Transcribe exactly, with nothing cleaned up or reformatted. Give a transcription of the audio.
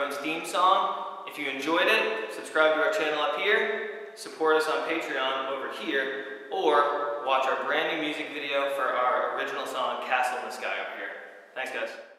Thrones theme song. If you enjoyed it, subscribe to our channel up here, support us on Patreon over here, or watch our brand new music video for our original song, Castle in the Sky, up here. Thanks, guys.